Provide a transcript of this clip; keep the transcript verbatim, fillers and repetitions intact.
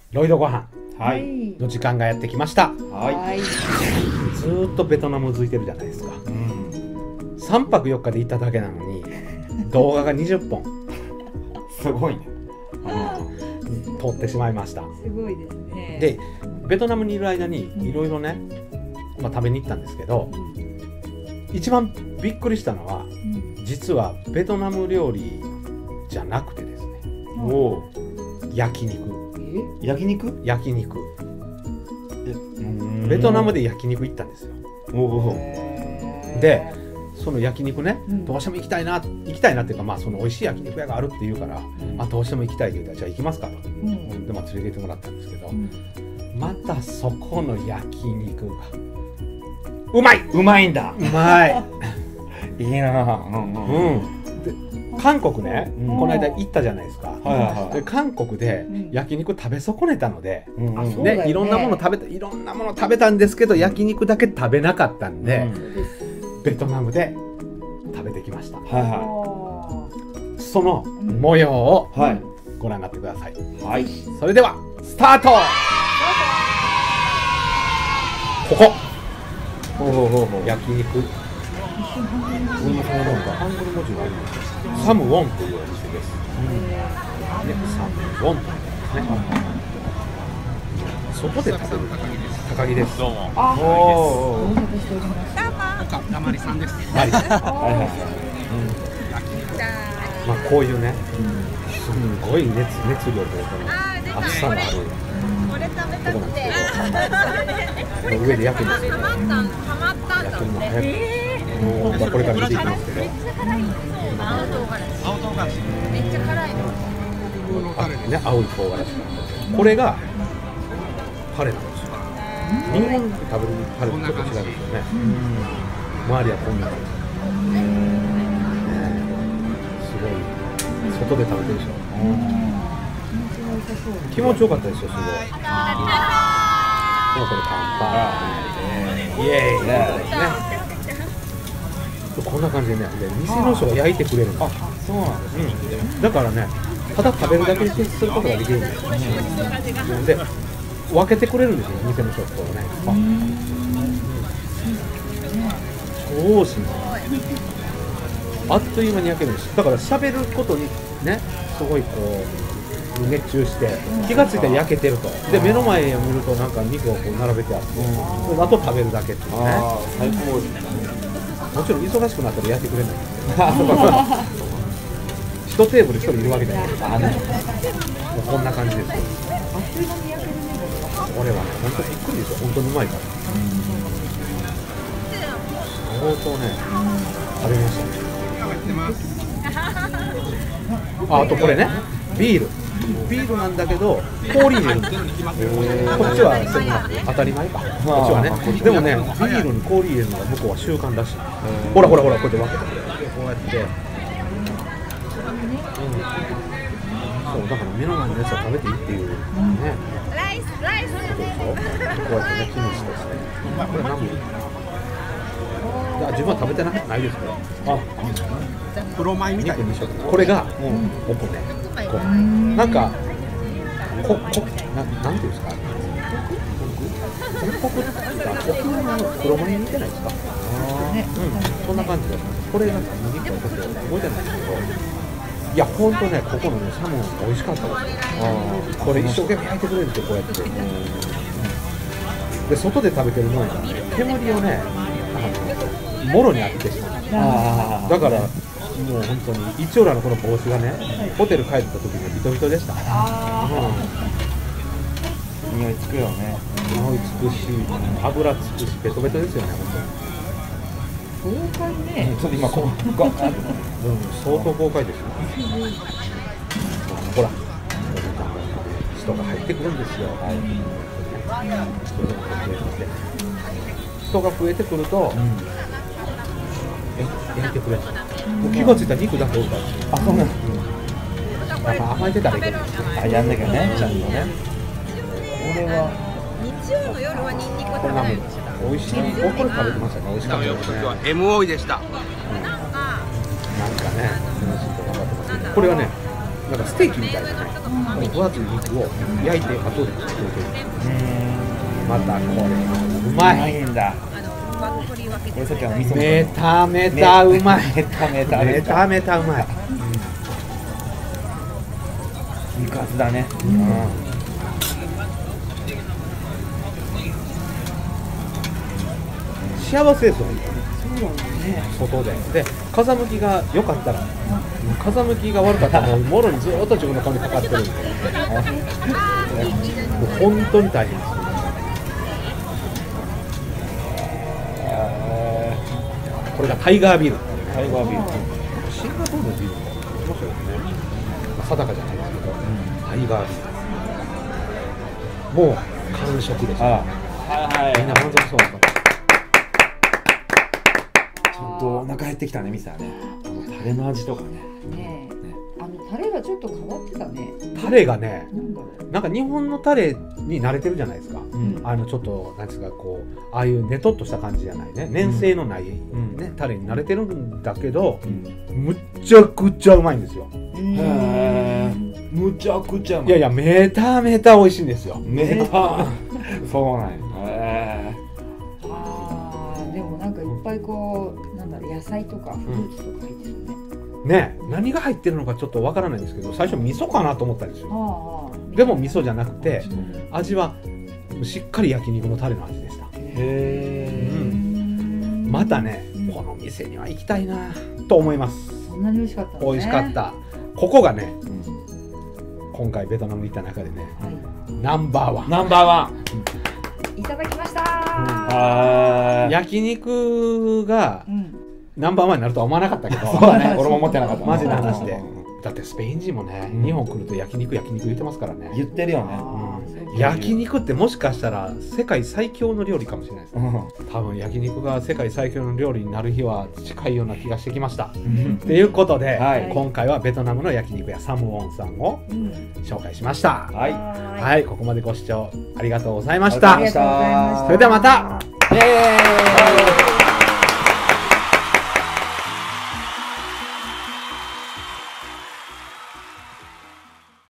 ロイドご飯はいの時間がやってきました。 はい。 ずーっとベトナム続いてるじゃないですか。 うん。 さんぱくよっかで行っただけなのに動画がにじゅっぽんすごいね。 撮ってしまいました。 すごいですね。 でベトナムにいる間にいろいろね、まあ、食べに行ったんですけど、一番びっくりしたのは、うん、実はベトナム料理じゃなくてですね、 おお、 焼肉。 え？焼肉？ 焼肉。ベトナムで焼肉行ったんですよ。おお。で、その焼肉ね、うん、どうしても行きたいな、行きたいなっていうか、まあその美味しい焼肉屋があるっていうから、うん、あどうしても行きたいって言ったらじゃあ行きますかと、うん、でまあ連れて行ってもらったんですけど、うん、またそこの焼肉がうまい。 うまいんだ。 うまい。 いいな。うん、うんうん。で韓国ね、うん、この間行ったじゃないですか。はいはいはい、で韓国で焼肉食べ損ねたので、うんうん、でいろんなもの食べたいろんなもの食べたんですけど、焼肉だけ食べなかったんで、うん、ベトナムで食べてきました。はいはい、その模様をご覧になってください。はい。それではスタート。ここ。ほうほうほうほう。焼肉。ハングル文字があります。サムウォンというお店です。うん、ね、サムウォンというですね。外で食べる高木です。どうも。ああ、おお。岡マリさんです。マリさん。はいはいはい。まあこういうね、すごい熱熱量とこの熱さのあるとこなんですけど、上で焼くんですけど、焼くのも早く。もうこれから見ていきますけど、青唐辛子めっちゃ辛いの。あ、ね、青い唐辛子。これがパレなんですよ。日本で食べるパレとちょっと違うんですよね。周りはこんな感じ。すごい外で食べてるでしょ。気持ちよかったですよ、すごい。これ乾杯。イエーイね。こんな感じでね、で店の人が焼いてくれるんです。あ、そうなんですね。うん、だからね、ただ食べるだけにすることができるんですよ。うん、で、分けてくれるんですよ、店の人とね。あ、超しんどい。あっという間に焼けるんです。だから喋ることにね、すごいこう熱中して気がついたら焼けてると。で目の前を見るとなんか肉をこう並べてあって、あと食べるだけっていうね。最高ですね。もちろん忙しくなったら焼いてくれないんですけど一テーブル一人いるわけじゃないですか。もうこんな感じですよ。これはね、本当にびっくりですよ。本当にうまいから相当ね食べましたね。あ、あとこれね、ビールビールなんだけど氷入れるんですよ。こっちはそんな当たり前か。こっちはね。でもね、ビールに氷入れるのが向こうは習慣らしい。ほらほらほら、こうやって分けてくれる。こうやって、うん、そうだから目の前のやつは食べていいっていうね。ライスライスことでしょ。こうやってね、キムチとして。これ何ミリ？自分は食べてないですから。あ、黒米みたいな。これがもうお米。こうなんかここななんていうんですか。コクっていうか、沖縄の黒米似てないですか。あ、ね、うん、そんな感じです。これなんか麦粉のこと覚えてないんですけど、いや本当ね、ここのねサモン美味しかったですよ。あ、これ一生懸命焼いてくれるんですよ、こうやって。うん、で外で食べてるものがね、煙をね、あのもろに当ててしまう。あ、だからもう本当に一応らのこの帽子がね、ホテル帰った時にビトビトでした。あ、うん、匂いつくよね。匂いつくし、油つくし、ベトベトですよね、本当に。豪快ね。ちょっと今こう、うん、相当豪快ですよ。ほら、人が入ってくるんですよ。はい。人が増えてくると、うん、え、焼いてくれる。もう気がついたら肉だけ置いてある。あ、そうなんです。やっぱ甘えてたらいけない。あ、やんなきゃね、ちゃんとね。これは日曜の夜はニンニク食べないんですよ。美味しい。これ食べてましたね。美味しかったですね。エムオーイでした。なんかね、これはね、 なんかステーキみたいなね、分厚い肉を焼いて後で作ってる。またこれうまい。 うまいんだ。これさっきの味噌。 めためたうまい。 めためためためたうまい。 肉厚だね。 幸せですよね。 そうだね。 外で。で、風向きが良かったら、風向きが悪かったら、もうもろにずっと自分の顔にかかってるんで、もう本当に大変です。これがタイガービール。 タイガービール。 シンガポールのビールも言ってましたよね。定かじゃないですけど、タイガービール。もう完食です。 はいはい。 みんな満足そうだった。 ちゃんとお腹減ってきたね、ミスはね。あのタレの味とかね。 ねえ、あのタレがちょっと変わってたね。 タレがね、 なんだろう。 なんか日本のタレに慣れてるじゃないですか。 うんあのちょっとなんですか、こうああいうねとっとした感じじゃないね、粘性のない、ねタレに慣れてるんだけど、むっちゃくちゃうまいんですよ。 へえ。むちゃくちゃうまい。 いやいや、めためた美味しいんですよ。 めた。そうなんや。へああ、でもなんかいっぱいこうなんだろう、野菜とかフルーツとか入ってるね。 ね、何が入ってるのかちょっとわからないんですけど、最初味噌かなと思ったんですよ。 ああ。 でも味噌じゃなくて、 うん味はしっかり焼肉のタレの味でした。 え。 うんまたね、この店には行きたいなと思います。 そんなに美味しかったのね。 美味しかった。ここがね、今回ベトナム行った中でね、 はナンバーワン。 ナンバーワン。 い。いただきましたはー。 焼肉がうん。 ナンバーワンになるとは思わなかったけど、 そうだね。俺も思ってなかった。 マジな話で。だってスペイン人もね、 うん日本来ると焼肉焼肉言ってますからね。 言ってるよね。 あーそうか焼肉ってもしかしたら世界最強の料理かもしれないですね。多分焼肉が世界最強の料理になる日は近いような気がしてきました。ということで、 はい今回はベトナムの焼肉屋サムウォンさんをうん。 紹介しました。 はい。 ははい、ここまでご視聴ありがとうございましい。 たあり。がとうございました。 それではまたイエーイ